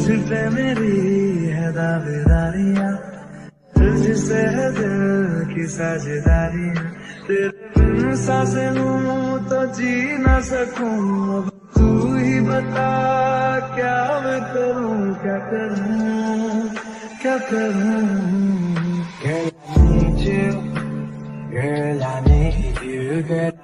तुझ पे मेरी है दावेदारियां, तुझसे है दिल की साझेदारियां। तेरे बिन सांसें लूं तो जी न सकूं, अब तू ही बता क्या मैं करूं, क्या करूं, क्या करूं। Girl, I need you, girl, I need you, girl.